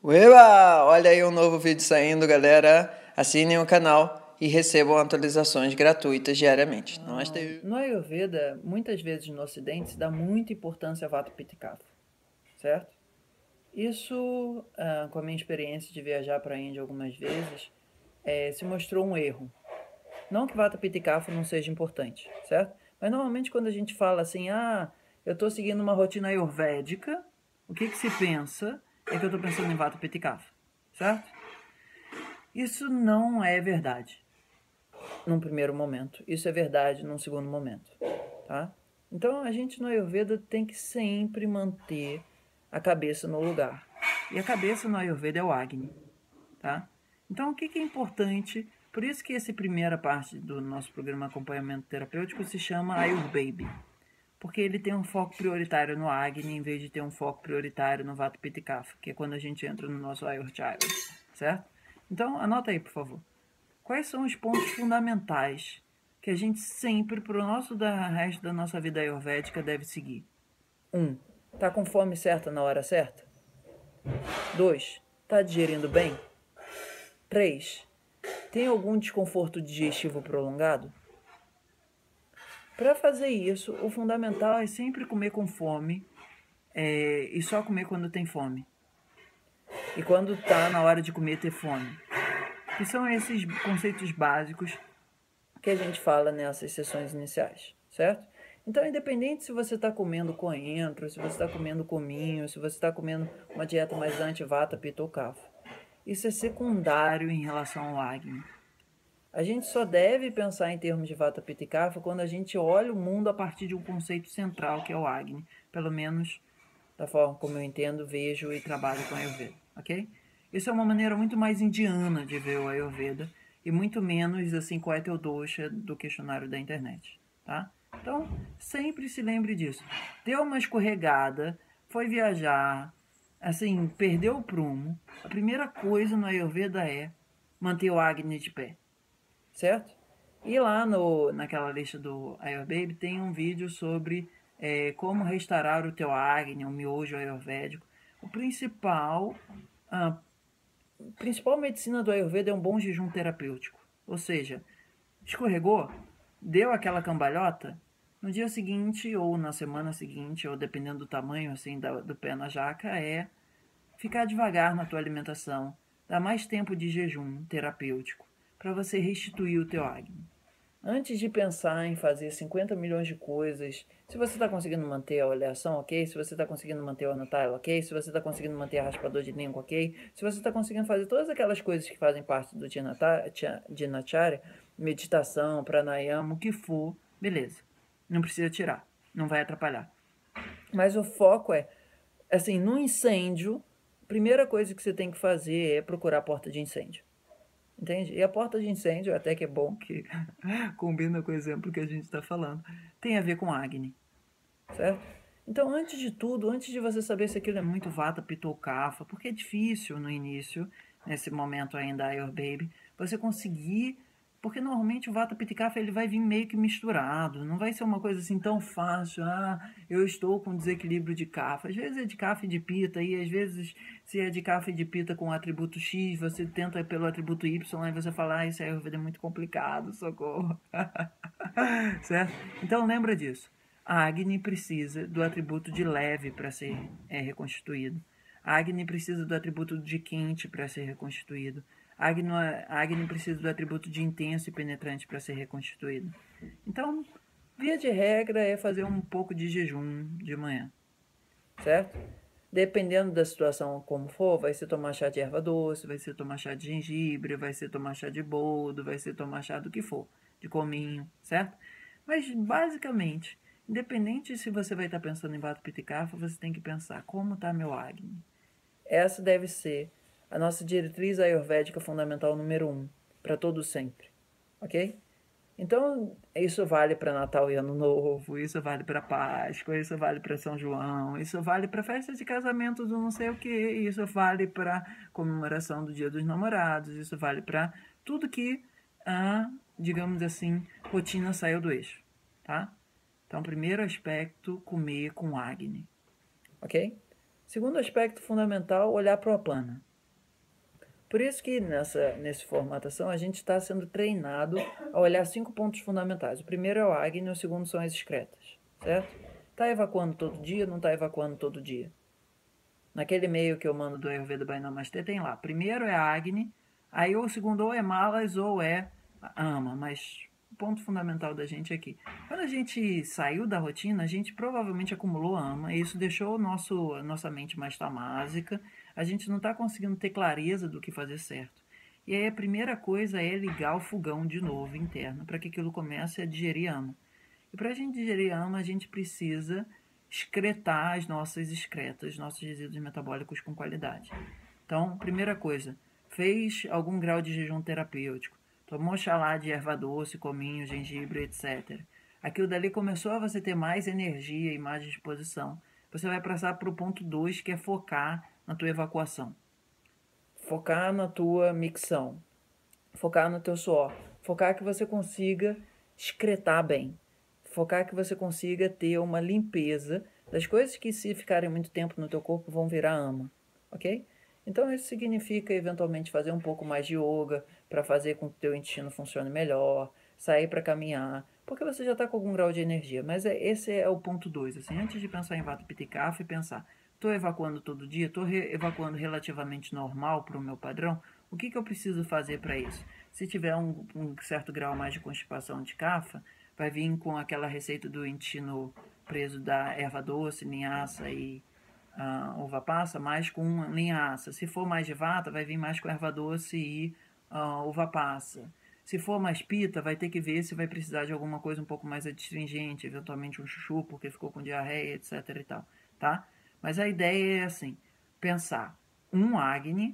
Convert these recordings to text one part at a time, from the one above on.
Ueba! Olha aí um novo vídeo saindo, galera. Assinem o canal e recebam atualizações gratuitas diariamente. No Ayurveda, muitas vezes no Ocidente, se dá muita importância a Vata Pitta e Kapha, certo? Isso, com a minha experiência de viajar para a Índia algumas vezes, se mostrou um erro. Não que Vata Pitta e Kapha não seja importante, certo? Mas normalmente quando a gente fala assim, eu estou seguindo uma rotina ayurvédica, o que se pensa é que eu estou pensando em Vata Pitta e Kapha, certo? Isso não é verdade num primeiro momento. Isso é verdade num segundo momento, tá? Então a gente no Ayurveda tem que sempre manter a cabeça no lugar. E a cabeça no Ayurveda é o Agni, tá? Então o que é importante? Por isso que essa primeira parte do nosso programa Acompanhamento Terapêutico se chama Ayurbaby. Porque ele tem um foco prioritário no Agni em vez de ter um foco prioritário no Vata Pitta e Kapha, que é quando a gente entra no nosso Ayurveda, certo? Então anota aí, por favor. Quais são os pontos fundamentais que a gente sempre, para o resto da nossa vida ayurvédica, deve seguir? 1. Tá com fome certa na hora certa? 2. Tá digerindo bem? 3. Tem algum desconforto digestivo prolongado? Para fazer isso, o fundamental é sempre comer com fome e só comer quando tem fome. E quando tá na hora de comer, ter fome. Que são esses conceitos básicos que a gente fala nessas sessões iniciais, certo? Então, independente se você está comendo coentro, se você está comendo cominho, se você está comendo uma dieta mais anti-vata, pitta ou kapha, isso é secundário em relação ao Agni. A gente só deve pensar em termos de vata, pitta e kapha quando a gente olha o mundo a partir de um conceito central que é o Agni, pelo menos da forma como eu entendo, vejo e trabalho com a Ayurveda, ok? Isso é uma maneira muito mais indiana de ver o Ayurveda e muito menos assim qual é teu dosha do questionário da internet, tá? Então, sempre se lembre disso. Deu uma escorregada, foi viajar, assim, perdeu o prumo. A primeira coisa no Ayurveda é manter o Agni de pé, certo? E lá naquela lista do Ayurbaby tem um vídeo sobre como restaurar o teu Agni, o miojo ayurvédico. A principal medicina do Ayurveda é um bom jejum terapêutico. Ou seja, escorregou, deu aquela cambalhota, no dia seguinte ou na semana seguinte, ou dependendo do tamanho assim do pé na jaca, é ficar devagar na tua alimentação, dar mais tempo de jejum terapêutico para você restituir o teu Agni. Antes de pensar em fazer 50 milhões de coisas, se você está conseguindo manter a oleação, ok? Se você está conseguindo manter o Anatile, ok? Se você está conseguindo manter a raspador de língua, ok? Se você está conseguindo fazer todas aquelas coisas que fazem parte do Dinacharya, meditação, pranayama, o que for, beleza. Não precisa tirar, não vai atrapalhar. Mas o foco é, assim, no incêndio, a primeira coisa que você tem que fazer é procurar a porta de incêndio. Entende? E a porta de incêndio, até que é bom que combina com o exemplo que a gente está falando, tem a ver com Agni, certo? Então, antes de tudo, antes de você saber se aquilo é muito vata, pitta ou kapha, porque é difícil no início, nesse momento ainda Ayurbaby, você conseguir, porque normalmente o vata, pitta e kapha ele vai vir meio que misturado, não vai ser uma coisa assim tão fácil, eu estou com desequilíbrio de kapha, às vezes é de kapha e de pitta, e às vezes se é de kapha e de pitta com o atributo X, você tenta pelo atributo Y, e você fala, isso aí é muito complicado, socorro, certo? Então lembra disso. A Agni precisa do atributo de leve para ser reconstituído. A Agni precisa do atributo de quente para ser reconstituído. A Agni precisa do atributo de intenso e penetrante para ser reconstituído. Então, via de regra é fazer um pouco de jejum de manhã, certo? Dependendo da situação como for, vai ser tomar chá de erva doce, vai ser tomar chá de gengibre, vai ser tomar chá de boldo, vai ser tomar chá do que for, de cominho, certo? Mas, basicamente, independente se você vai estar pensando em vata, pitta e kapha, você tem que pensar, como está meu Agni? Essa deve ser a nossa diretriz ayurvédica fundamental número 1, para todo sempre, ok? Então, isso vale para Natal e Ano Novo, isso vale para Páscoa, isso vale para São João, isso vale para festa de casamento do não sei o que, isso vale para comemoração do Dia dos Namorados, isso vale para tudo que a, digamos assim, rotina saiu do eixo, tá? Então, primeiro aspecto, comer com Agni, ok? Segundo aspecto fundamental, olhar para o Apana. Por isso que nessa formatação a gente está sendo treinado a olhar 5 pontos fundamentais. O primeiro é o Agni, o segundo são as excretas, certo? Está evacuando todo dia, não está evacuando todo dia? Naquele e-mail que eu mando do Ayurveda by Namastê tem lá. Primeiro é a Agni, aí o segundo ou é Malas ou é Ama, mas o ponto fundamental da gente aqui. Quando a gente saiu da rotina, a gente provavelmente acumulou Ama, e isso deixou a nossa mente mais tamásica, a gente não está conseguindo ter clareza do que fazer certo. E aí a primeira coisa é ligar o fogão de novo interno, para que aquilo comece a digerir Ama. E para a gente digerir Ama, a gente precisa excretar as nossas excretas, nossos resíduos metabólicos com qualidade. Então, primeira coisa, fez algum grau de jejum terapêutico, tomou chá de erva doce, cominho, gengibre, etc. Aquilo dali começou a você ter mais energia e mais disposição. Você vai passar para o ponto 2, que é focar na tua evacuação. Focar na tua micção. Focar no teu suor. Focar que você consiga excretar bem. Focar que você consiga ter uma limpeza das coisas que, se ficarem muito tempo no teu corpo, vão virar ama, ok? Então isso significa eventualmente fazer um pouco mais de yoga para fazer com que o teu intestino funcione melhor, sair para caminhar, porque você já está com algum grau de energia. Mas esse é o ponto 2, assim, antes de pensar em Vata Pitta e Kapha, pensar, estou evacuando todo dia, estou evacuando relativamente normal para o meu padrão, o que eu preciso fazer para isso? Se tiver um certo grau mais de constipação de Kapha, vai vir com aquela receita do intestino preso da erva doce, linhaça e uva passa, mais com linhaça. Se for mais de vata, vai vir mais com erva doce e uva passa. Se for mais pita, vai ter que ver se vai precisar de alguma coisa um pouco mais adstringente, eventualmente um chuchu, porque ficou com diarreia, etc e tal, tá? Mas a ideia é assim, pensar um Agni,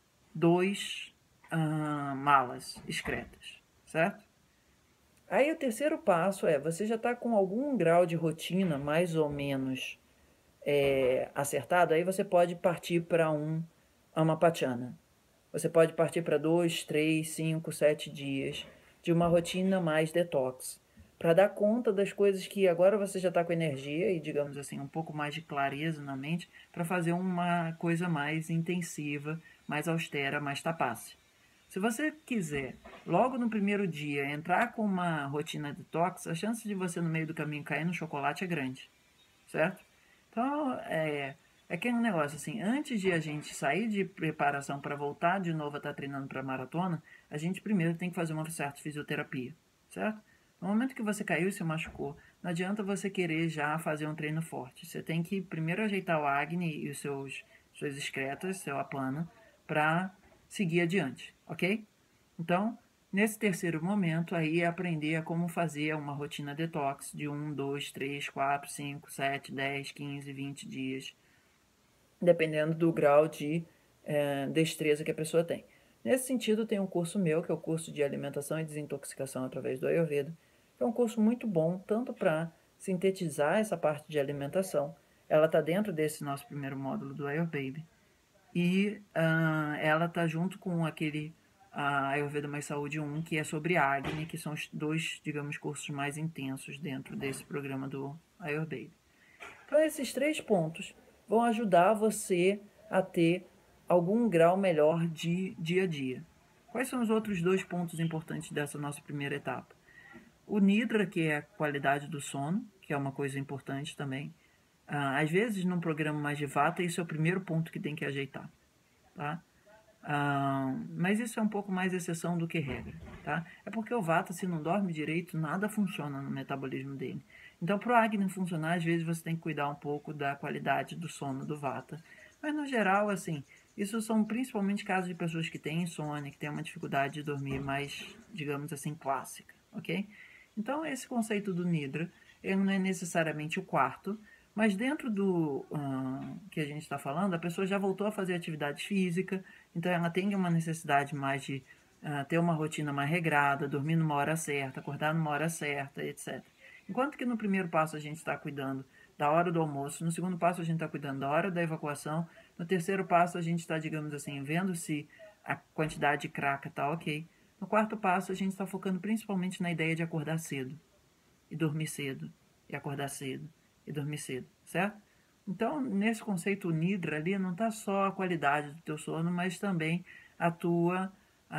2 malas excretas, certo? Aí o terceiro passo é, você já está com algum grau de rotina mais ou menos acertado, aí você pode partir para um Amapachana. Você pode partir para 2, 3, 5, 7 dias de uma rotina mais detox, para dar conta das coisas que agora você já está com energia e, digamos assim, um pouco mais de clareza na mente, para fazer uma coisa mais intensiva, mais austera, mais tapasse. Se você quiser, logo no primeiro dia, entrar com uma rotina detox, a chance de você no meio do caminho cair no chocolate é grande, certo? Então, aquele negócio assim, antes de a gente sair de preparação para voltar de novo a estar treinando para maratona, a gente primeiro tem que fazer uma certa fisioterapia, certo? No momento que você caiu e se machucou, não adianta você querer já fazer um treino forte. Você tem que primeiro ajeitar o Agni e os suas excretas, seu apana, para seguir adiante, ok? Então, nesse terceiro momento, aí é aprender a como fazer uma rotina detox de 1, 2, 3, 4, 5, 7, 10, 15, 20 dias, dependendo do grau de destreza que a pessoa tem. Nesse sentido, tem um curso meu, que é o curso de alimentação e desintoxicação através do Ayurveda, que é um curso muito bom, tanto para sintetizar essa parte de alimentação, ela está dentro desse nosso primeiro módulo do Ayurveda, e ela está junto com aquele Ayurveda Mais Saúde 1, que é sobre Agni, que são os dois, digamos, cursos mais intensos dentro desse programa do Ayurveda. Então, esses 3 pontos vão ajudar você a ter algum grau melhor de dia a dia. Quais são os outros 2 pontos importantes dessa nossa primeira etapa? O Nidra, que é a qualidade do sono, que é uma coisa importante também. Às vezes, num programa mais de vata, isso é o primeiro ponto que tem que ajeitar, tá? Mas isso é um pouco mais exceção do que regra, tá? É porque o vata, se não dorme direito, nada funciona no metabolismo dele. Então, para o Agni funcionar, às vezes você tem que cuidar um pouco da qualidade do sono do vata. Mas, no geral, assim, isso são principalmente casos de pessoas que têm insônia, que têm uma dificuldade de dormir mais, digamos assim, clássica, ok? Então, esse conceito do Nidra, ele não é necessariamente o quarto, mas dentro do que a gente está falando, a pessoa já voltou a fazer atividade física, então ela tem uma necessidade mais de ter uma rotina mais regrada, dormir numa hora certa, acordar numa hora certa, etc. Enquanto que no primeiro passo a gente está cuidando da hora do almoço, no segundo passo a gente está cuidando da hora da evacuação, no terceiro passo a gente está, digamos assim, vendo se a quantidade de craca está ok. No quarto passo a gente está focando principalmente na ideia de acordar cedo, e dormir cedo, e acordar cedo, e dormir cedo, certo? Então, nesse conceito Nidra ali, não está só a qualidade do teu sono, mas também a tua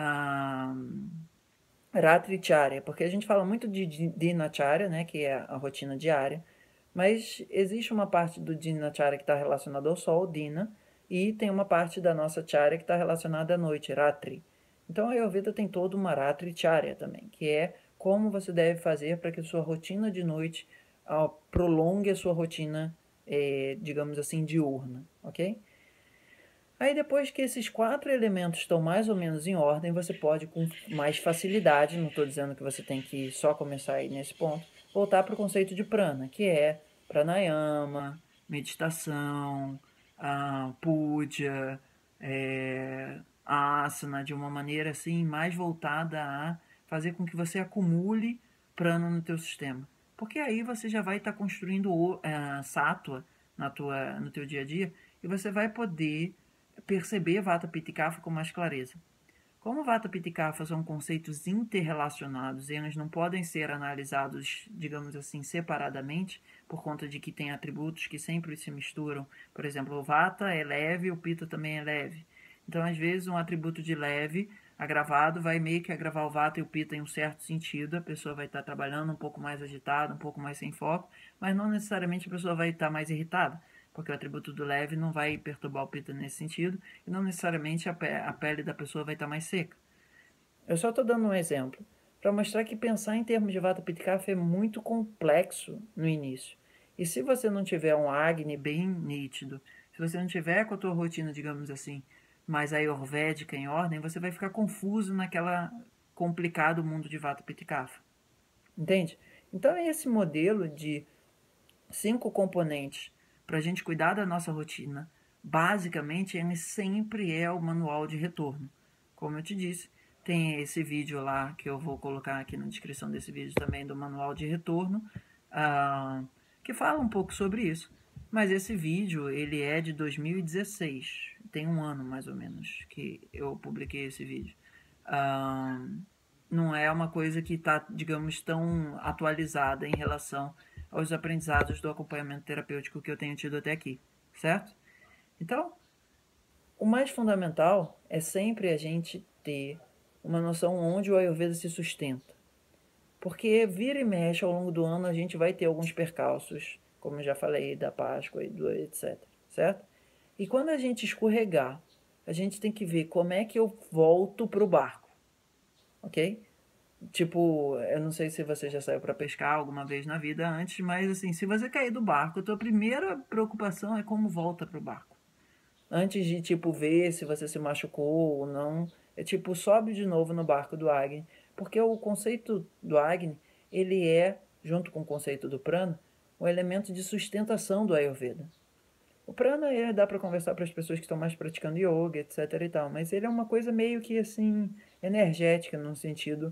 Ratricharya, porque a gente fala muito de Dinacharya, né, que é a rotina diária, mas existe uma parte do Dinacharya que está relacionada ao sol, Dina, e tem uma parte da nossa Charya que está relacionada à noite, Ratri. Então a Ayurveda tem toda uma Ratricharya também, que é como você deve fazer para que a sua rotina de noite prolongue a sua rotina, digamos assim, diurna, ok? Aí depois que esses 4 elementos estão mais ou menos em ordem, você pode com mais facilidade, não estou dizendo que você tem que só começar aí nesse ponto, voltar para o conceito de prana, que é pranayama, meditação, puja, asana, de uma maneira assim mais voltada a fazer com que você acumule prana no teu sistema. Porque aí você já vai estar construindo sattva no teu dia a dia e você vai poder perceber Vata Pitta e Kapha com mais clareza. Como Vata Pitta e Kapha são conceitos interrelacionados e eles não podem ser analisados, digamos assim, separadamente, por conta de que tem atributos que sempre se misturam. Por exemplo, o Vata é leve, o Pitta também é leve. Então, às vezes, um atributo de leve agravado vai meio que agravar o Vata e o Pitta em um certo sentido. A pessoa vai estar trabalhando um pouco mais agitada, um pouco mais sem foco, mas não necessariamente a pessoa vai estar mais irritada, porque o atributo do leve não vai perturbar o Pitta nesse sentido, e não necessariamente a pele da pessoa vai estar mais seca. Eu só estou dando um exemplo, para mostrar que pensar em termos de Vata Pitta Kapha é muito complexo no início. E se você não tiver um Agni bem nítido, se você não tiver com a tua rotina, digamos assim, mais ayurvédica em ordem, você vai ficar confuso naquela complicado mundo de Vata Pitta Kapha. Entende? Então é esse modelo de 5 componentes para a gente cuidar da nossa rotina, basicamente, ele sempre é o manual de retorno. Como eu te disse, tem esse vídeo lá que eu vou colocar aqui na descrição desse vídeo também do manual de retorno, que fala um pouco sobre isso. Mas esse vídeo, ele é de 2016, tem um ano mais ou menos que eu publiquei esse vídeo. Não é uma coisa que está, digamos, tão atualizada em relação aos aprendizados do acompanhamento terapêutico que eu tenho tido até aqui, certo? Então, o mais fundamental é sempre a gente ter uma noção onde o Ayurveda se sustenta. Porque vira e mexe ao longo do ano a gente vai ter alguns percalços, como eu já falei, da Páscoa e do etc, certo? E quando a gente escorregar, a gente tem que ver como é que eu volto pro barco, ok? Tipo, eu não sei se você já saiu para pescar alguma vez na vida antes, mas assim, se você cair do barco, a tua primeira preocupação é como volta pro barco. Antes de, tipo, ver se você se machucou ou não, é tipo, sobe de novo no barco do Agni, porque o conceito do Agni, ele é, junto com o conceito do Prana, um elemento de sustentação do Ayurveda. O Prana, dá para conversar para as pessoas que estão mais praticando yoga, etc e tal, mas ele é uma coisa meio que, assim, energética, no sentido...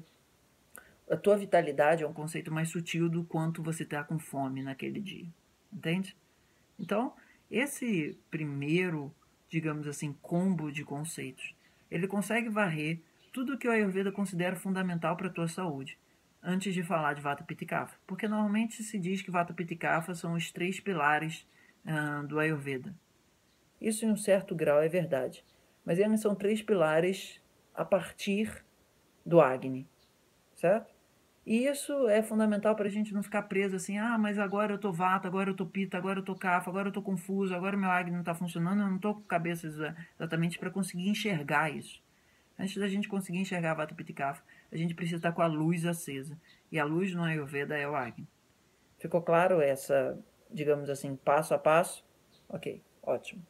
A tua vitalidade é um conceito mais sutil do quanto você está com fome naquele dia, entende? Então, esse primeiro, digamos assim, combo de conceitos, ele consegue varrer tudo que o Ayurveda considera fundamental para a tua saúde, antes de falar de Vata Pitta e Kapha, porque normalmente se diz que Vata Pitta e Kapha são os 3 pilares do Ayurveda. Isso em um certo grau é verdade, mas eles são 3 pilares a partir do Agni, certo? E isso é fundamental para a gente não ficar preso assim, mas agora eu tô Vata, agora eu tô Pitta, agora eu tô Kapha, agora eu tô confuso, agora meu Agni não está funcionando, eu não tô com cabeça exatamente para conseguir enxergar isso. Antes da gente conseguir enxergar Vata, Pitta e Kapha, a gente precisa estar com a luz acesa. E a luz no Ayurveda é o Agni. Ficou claro essa, digamos assim, passo a passo? Ok, ótimo.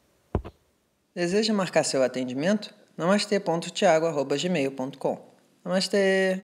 Deseja marcar seu atendimento? namastê.tiago@gmail.com. Namastê!